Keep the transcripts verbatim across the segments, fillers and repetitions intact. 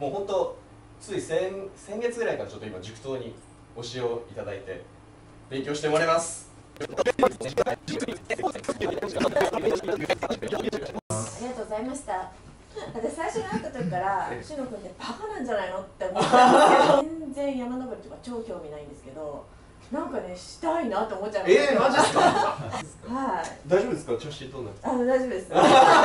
もう本当つい先先月ぐらいからちょっと今塾頭に教えをいただいて勉強してもらいます。ありがとうございました。私最初に会った時からしのくんってバカなんじゃないのって思ったんですけど、全然山登りとか超興味ないんですけど、なんかねしたいなと思っちゃいました。 えー、マジですか？ はい。 大丈夫ですか？調子どうなんですか？ あ、大丈夫です。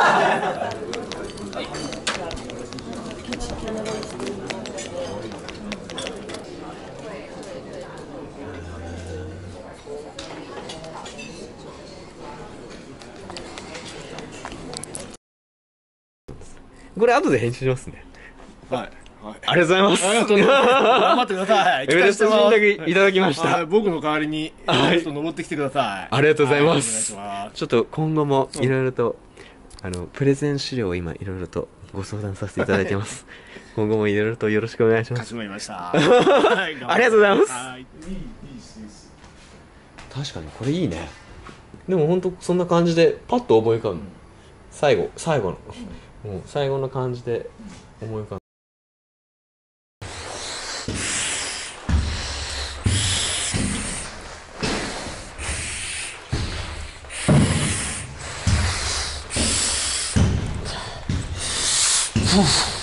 これ後で編集しますね。 はい。 ありがとうございます。 ありがとうございます。頑張ってください。 エベレスト人だけいただきました。 僕の代わりにエベレスト登ってきてください。 ありがとうございます。ちょっと今後もいろいろとあのプレゼン資料を今いろいろとご相談させていただいてます。今後もいろいろとよろしくお願いします。 かしこまりました。 ありがとうございます。確かにこれいいね。でも本当そんな感じでパッと思い浮かぶ。最後最後のもう最後の感じで思い浮かぶ。Oof.